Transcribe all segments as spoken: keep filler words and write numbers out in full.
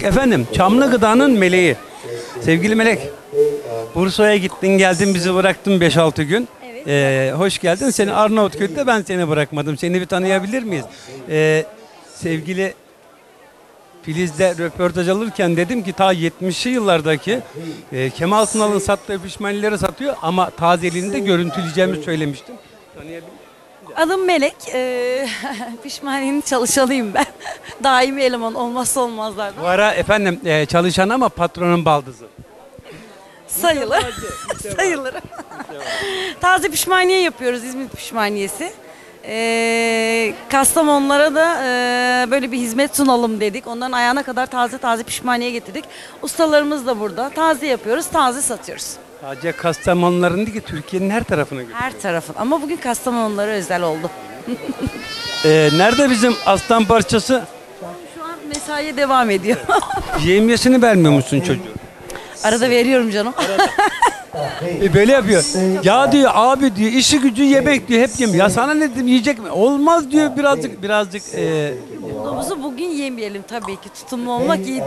efendim. Çamlı Gıda'nın meleği. Sevgili Melek, Bursa'ya gittin geldin bizi bıraktın beş altı gün. Evet. Ee, hoş geldin. Seni Arnavutköy'de ben seni bırakmadım. Seni bir tanıyabilir miyiz? Ee, sevgili Filiz'de röportaj alırken dedim ki ta yetmişli yıllardaki e, Kemal Sunal'ın sattığı pişmaniyeleri satıyor ama tazeliğini de görüntüleyeceğimi söylemiştim. Tanıyabilir miyim? Adım Melek. Ee, pişmaniyenin çalışanıyım ben. Daimi eleman olmazsa olmazlardan. Bu ara efendim e, çalışan ama patronun baldızı. Sayılır. Sayılır. Taze pişmaniye yapıyoruz, İzmit pişmaniyesi. Ee, Kastamonulara da e, böyle bir hizmet sunalım dedik. Onların ayağına kadar taze taze pişmaniye getirdik. Ustalarımız da burada. Taze yapıyoruz, taze satıyoruz. Sadece Kastamonuların değil ki Türkiye'nin her tarafına götürüyor. Her tarafın. Ama bugün Kastamonulara özel oldu. Ee, nerede bizim aslan parçası? Şu an mesaiye devam ediyor. Yemiyesini vermiyor musun çocuğu? Arada veriyorum canım. E böyle yapıyor. Ya diyor abi diyor işi gücü yemek diyor hep yemiyor. Ya sana ne dedim yiyecek mi? Olmaz diyor birazcık birazcık. E... Bulduğumuzu bugün yemeyelim tabii ki. Tutumlu olmak iyidir.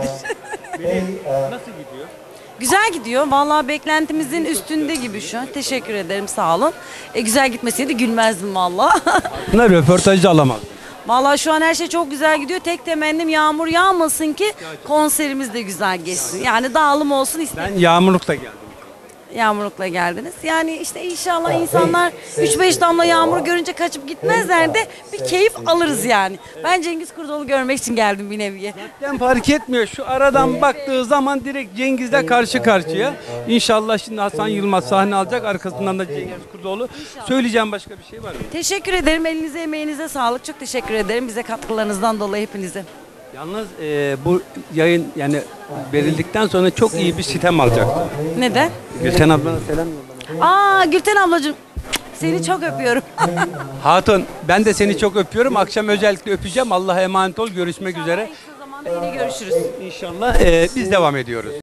Nasıl gidiyor? Güzel gidiyor. Vallahi beklentimizin üstünde gibi şu an. Teşekkür ederim sağ olun. E, güzel gitmeseydi gülmezdim vallahi. Bunlar röportajı alamaz. Vallahi şu an her şey çok güzel gidiyor. Tek temennim yağmur yağmasın ki konserimiz de güzel geçsin. Yani dağılım olsun istedim. Ben yağmurlukta geldim. Yağmurlukla geldiniz. Yani işte inşallah insanlar üç beş damla yağmur görünce kaçıp gitmezler de bir keyif alırız yani. Ben Cengiz Kurdoğlu görmek için geldim bir neviye. Ben fark etmiyor. Şu aradan baktığı zaman direkt Cengiz'le karşı karşıya. İnşallah şimdi Hasan Yılmaz sahne alacak. Arkasından da Cengiz Kurdoğlu. Söyleyeceğim başka bir şey var mı? Teşekkür ederim. Elinize emeğinize sağlık. Çok teşekkür ederim bize katkılarınızdan dolayı hepinize. Yalnız e, bu yayın yani verildikten sonra çok iyi bir sitem alacaktı. Neden? Gülten ablana selam yolla. Aa Gülten ablacığım seni çok öpüyorum. Hatun ben de seni çok öpüyorum. Akşam özellikle öpeceğim. Allah'a emanet ol. Görüşmek üzere. En kısa zamanda yine görüşürüz. İnşallah e, biz devam ediyoruz.